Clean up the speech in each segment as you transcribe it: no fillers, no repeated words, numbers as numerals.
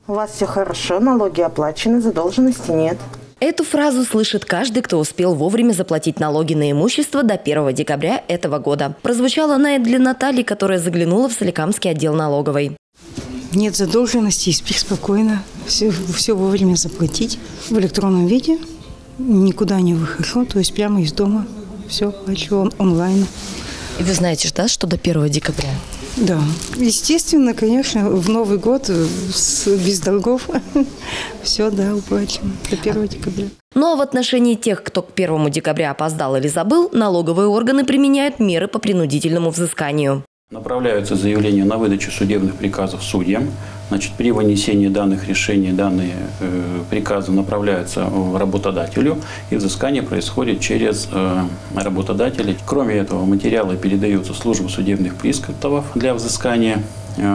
У вас все хорошо, налоги оплачены, задолженности нет. Эту фразу слышит каждый, кто успел вовремя заплатить налоги на имущество до 1 декабря этого года. Прозвучала она и для Натальи, которая заглянула в Соликамский отдел налоговой. Нет задолженности, спи спокойно, все вовремя заплатить в электронном виде, никуда не выхожу, то есть прямо из дома все плачу онлайн. И вы знаете, да, что до 1 декабря? Да, естественно, конечно, в Новый год без долгов все, да, уплачено до 1 декабря. Ну а в отношении тех, кто к 1 декабря опоздал или забыл, налоговые органы применяют меры по принудительному взысканию. Направляются заявления на выдачу судебных приказов судьям. Значит, при вынесении данных решений данные приказы направляются работодателю, и взыскание происходит через работодателей. Кроме этого, материалы передаются в службу судебных приставов для взыскания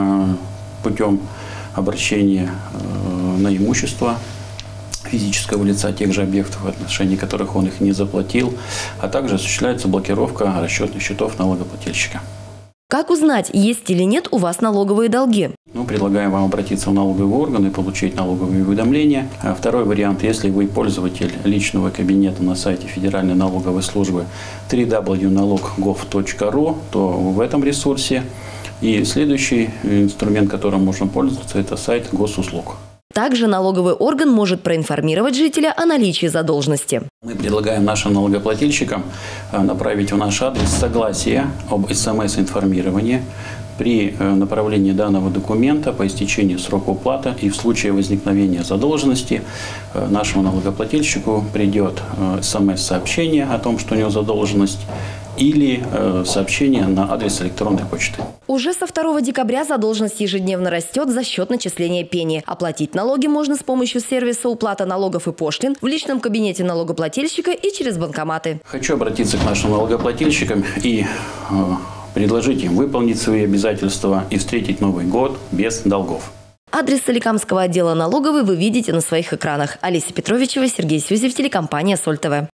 путем обращения на имущество физического лица тех же объектов, в отношении которых он их не заплатил, а также осуществляется блокировка расчетных счетов налогоплательщика. Как узнать, есть или нет у вас налоговые долги? Предлагаем вам обратиться в налоговые органы и получить налоговые уведомления. Второй вариант, если вы пользователь личного кабинета на сайте Федеральной налоговой службы www.nalog.gov.ru, то в этом ресурсе. И следующий инструмент, которым можно пользоваться, это сайт госуслуг. Также налоговый орган может проинформировать жителя о наличии задолженности. Мы предлагаем нашим налогоплательщикам направить в наш адрес согласие об СМС-информировании при направлении данного документа по истечении срока уплаты, и в случае возникновения задолженности нашему налогоплательщику придет СМС-сообщение о том, что у него задолженность, или сообщение на адрес электронной почты. Уже со 2 декабря задолженность ежедневно растет за счет начисления пени. Оплатить налоги можно с помощью сервиса уплата налогов и пошлин, в личном кабинете налогоплательщика и через банкоматы. Хочу обратиться к нашим налогоплательщикам и предложить им выполнить свои обязательства и встретить Новый год без долгов. Адрес Соликамского отдела налоговой вы видите на своих экранах. Олеся Петровичева, Сергей Сюзев, телекомпания Соль ТВ.